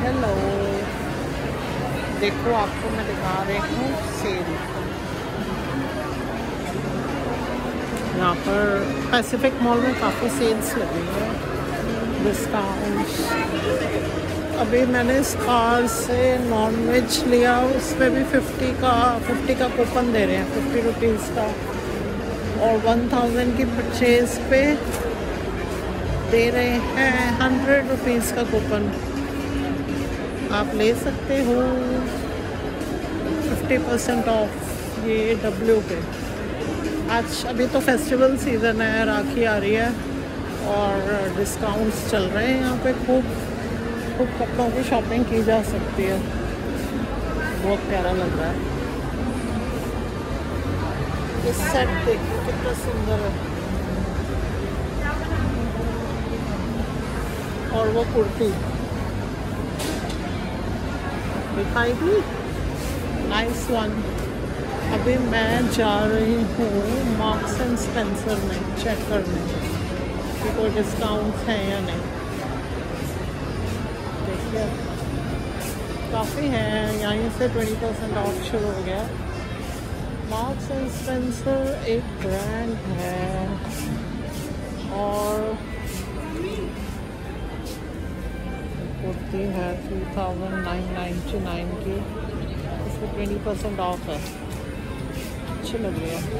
Hello, देखो आपको मैं दिखा रही हूँ सेल। यहाँ पर पैसिफिक मॉल में काफ़ी सेल्स लगी है, डिस्काउंट्स। अभी मैंने इस कार से नॉन वेज लिया, उस पर भी 50 का कूपन दे रहे हैं, 50 रुपीज़ का, और 1000 की परचेज पे दे रहे हैं 100 रुपीज़ का कूपन। आप ले सकते हो 50% ऑफ ये W पे। आज अभी तो फेस्टिवल सीज़न है, राखी आ रही है और डिस्काउंट्स चल रहे हैं यहाँ पे। खूब कपड़ों की शॉपिंग की जा सकती है। बहुत प्यारा लग रहा है। ये सेट देखो कितना सुंदर है, और वो कुर्ती दिखाई दी, नाइस वन। अभी मैं जा रही हूँ मार्क्स एंड स्पेंसर में चेक करने कि कोई डिस्काउंट है या नहीं। देखिए काफ़ी हैं, यहीं से 20% ऑफ शुरू हो गया। मार्क्स एंड स्पेंसर एक ब्रांड है और कुर्ती है 2999 की, इसमें 20% ऑफ है। अच्छी लग रही है।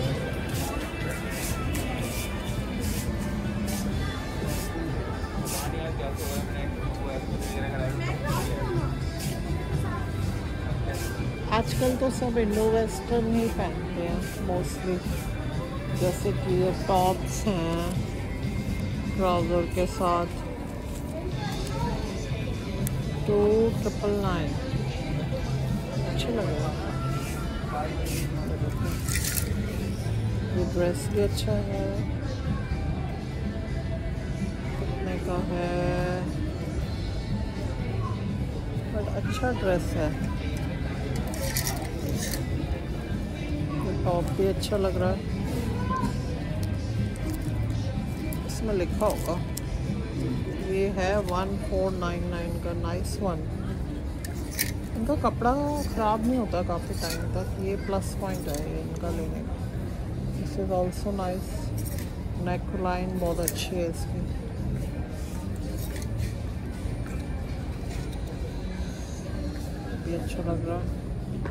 आजकल तो सब इंडो वेस्टर्न ही पहनते हैं मोस्टली, जैसे कि ये टॉप्स हैं ट्राउज़र के साथ 2999। अच्छे लग रहा है। ये ड्रेस भी अच्छा है। कितने का है? बट अच्छा ड्रेस है। ये टॉप भी अच्छा लग रहा है। इसमें लिखा होगा, ये है 1499 का, नाइस वन। इनका कपड़ा ख़राब नहीं होता काफ़ी टाइम तक, ये प्लस पॉइंट है ये इनका लेने का। This is also nice. Neckline बहुत अच्छी है इसकी। ये अच्छा लग रहा है।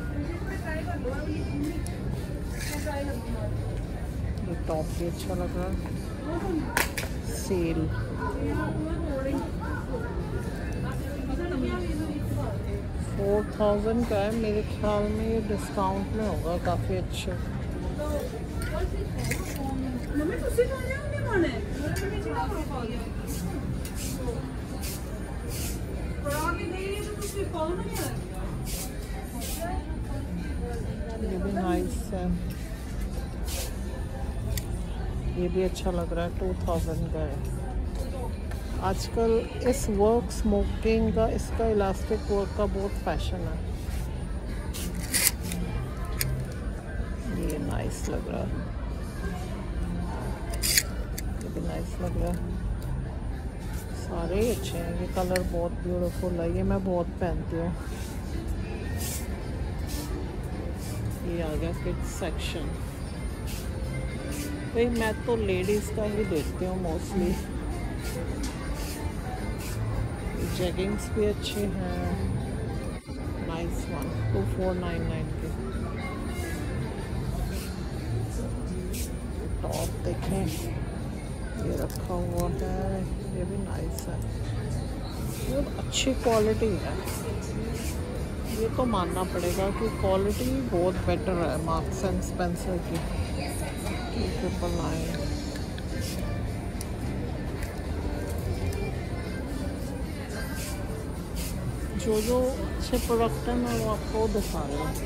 ये टॉप भी अच्छा लग रहा है। सेल 4000 का है, मेरे ख्याल में ये डिस्काउंट में होगा काफ़ी अच्छा। ये भी नाइस है, ये भी अच्छा लग रहा है। 2000 का है। आजकल इस वर्क स्मोकिंग का, इसका इलास्टिक वर्क का बहुत फैशन है। ये नाइस लग रहा है, ये भी नाइस लग रहा है। सारे ही अच्छे हैं। ये कलर बहुत ब्यूटीफुल है, ये मैं बहुत पहनती हूँ। ये आ गया किड्स सेक्शन। भाई मैं तो लेडीज़ का ही देखती हूँ मोस्टली। जेगिंग्स भी अच्छी हैं, नाइस वन, 2499 की। टॉप देखें, ये रखा हुआ है, ये भी नाइस है। बहुत अच्छी क्वालिटी है, ये तो मानना पड़ेगा कि क्वालिटी बहुत बेटर है मार्क्स एंड स्पेंसर की। 2999। जो अच्छे प्रोडक्ट हैं मैं वो आपको दिखा रही हूँ।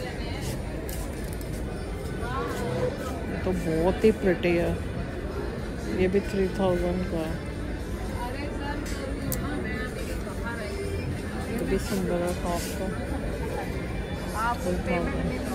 ये तो बहुत ही प्रिटी है, ये भी 3000 का है। ये भी सुंदर है टॉप का, 3000।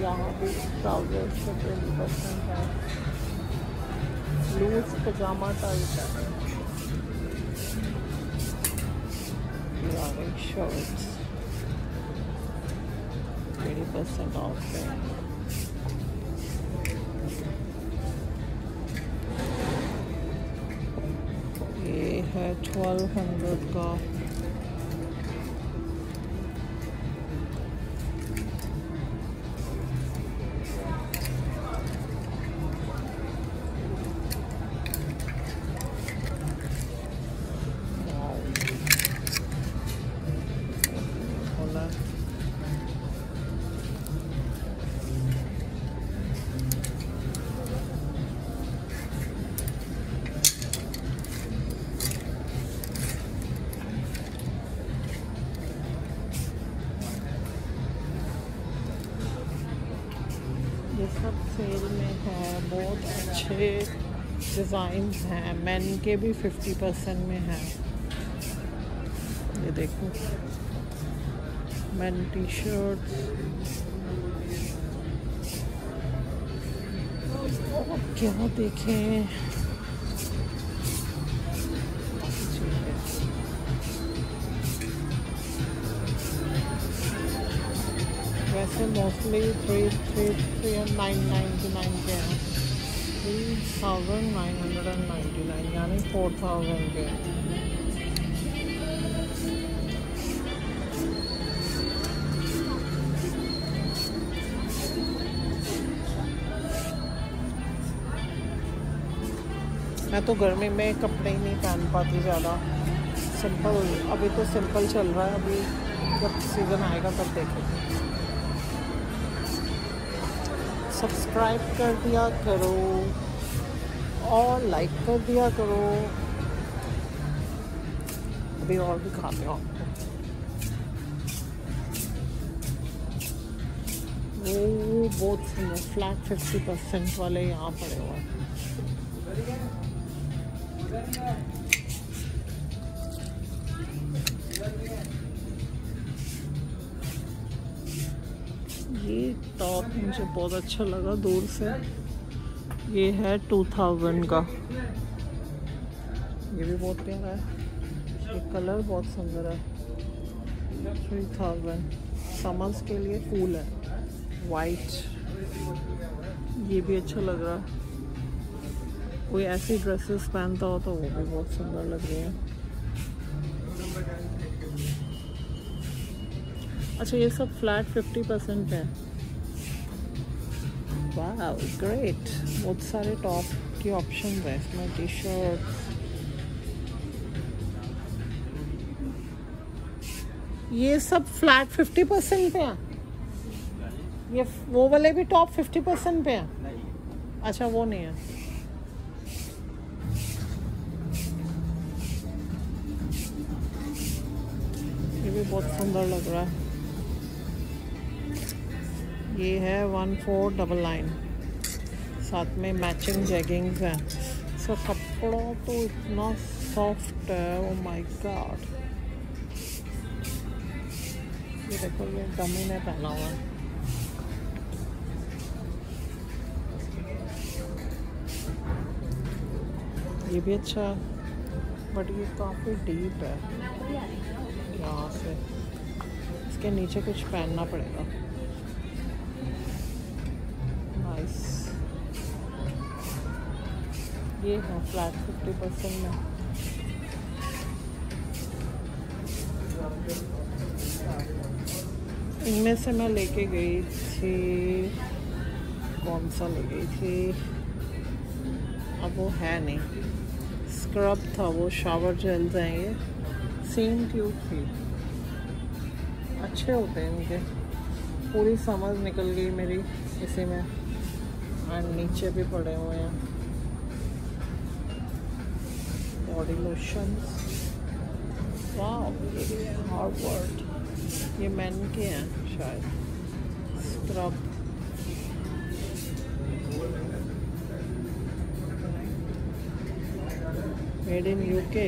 यहाँ भी ट्राउजर से 20% है। लूज पजामा टाइप है। शर्ट्स 20% ऑफ है। ये है 1200 का। ये सब सेल में है, बहुत अच्छे डिज़ाइन हैं। मेन के भी 50% में है। ये देखो मेन टी शर्ट्स। क्या देखें, वैसे मोस्टली 3,999 के हैं। 3,999 यानी 4,000 के। मैं तो गर्मी में कपड़े ही नहीं पहन पाती ज़्यादा। सिंपल, अभी तो सिंपल चल रहा है। अभी जब सीज़न आएगा तब देखेंगे। सब्सक्राइब कर दिया करो और लाइक कर दिया करो। अभी और भी खाते हो आपको। वो बहुत सुंदर फ्लैट 50% वाले यहाँ पड़े हुए हैं। ये टॉप मुझे बहुत अच्छा लगा दूर से। ये है 2000 का। ये भी बहुत प्यारा है। ये कलर बहुत सुंदर है। 3000 समर्स के लिए कूल है। वाइट, ये भी अच्छा लग रहा है। कोई ऐसी ड्रेसेस पहनता हो तो वो भी बहुत सुंदर लग रही है। अच्छा, ये सब फ्लैट 50% है। वाह ग्रेट, बहुत सारे टॉप के ऑप्शन है इसमें। टी शर्ट, ये सब फ्लैट 50% पे हैं। ये वो वाले भी टॉप 50% पे हैं। अच्छा, वो नहीं है। ये भी बहुत सुंदर लग रहा है। ये है 1499। साथ में मैचिंग जेगिंग्स हैं। इसका कपड़ा तो इतना सॉफ्ट है, ओ माय गॉड। ये देखो, ये डमी ने पहना हुआ है। ये भी अच्छा है, बट ये काफ़ी डीप है। यहाँ से इसके नीचे कुछ पहनना पड़ेगा। नाइस। ये है फ्लैट 50% में। इनमें से मैं लेके गई थी, कौन सा ले गई थी, अब वो है नहीं। स्क्रब था वो, शावर जेल्स हैं ये। सेम ट्यूब थी, अच्छे होते हैं इनके। पूरी समझ निकल गई मेरी इसी में। एंड नीचे भी पड़े हुए हैं बॉडी लोशंस। वाह, हार्वर्ड, ये मेन के हैं शायद। Scrub, made in UK.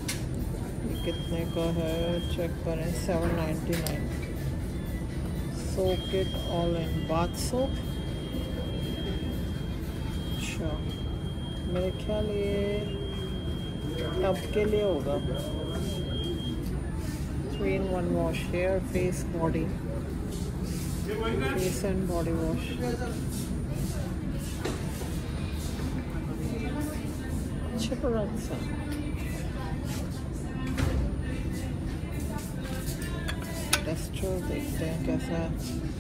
ये कितने का है चेक करें। 799। soak it all in bath soap. अच्छा, मेरे ख्याल ये टब के लिए होगा. 3-in-1 wash, hair, face, body. Face and body wash. अच्छा प्रोडक्ट सा. टेक्सचर देखते हैं कैसा है.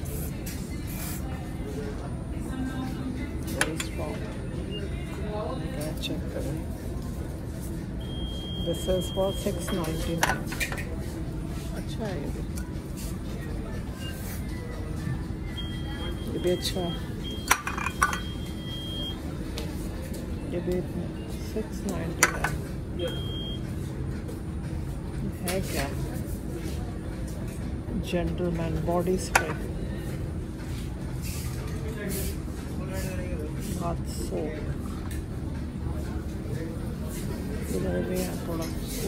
Very strong. Okay, check करें. This is for $6.99. अच्छा है ये भी अच्छा है. ये भी $6.99 है क्या? जेंटलमैन बॉडी स्प्रे, हाथ सोप. इधर भी है थोड़ा.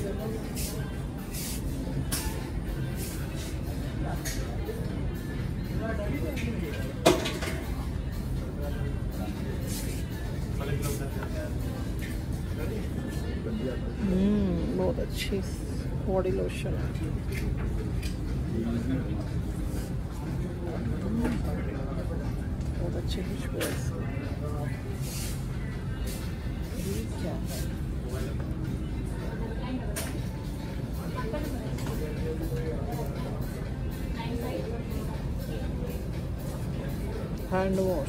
बहुत अच्छी बॉडी लोशन है. बहुत अच्छी खुशबू है. क्या है? Hand wash.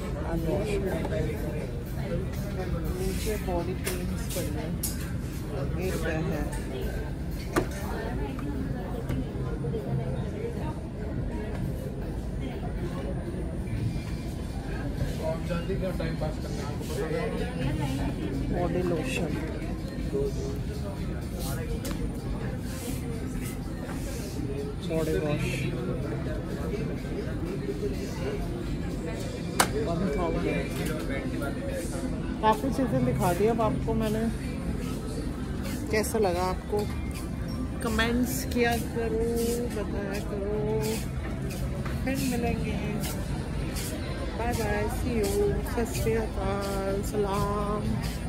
नीचे बॉडी क्रीम्स पड़े हैं. ये क्या है? Body lotion. Body wash 1000. काफ़ी चीज़ें दिखा दी अब आपको मैंने. कैसा लगा आपको? कमेंट्स किया करो, बताया करो. फिर मिलेंगे. Bye bye, see you. सत श्री अकाल, सलाम.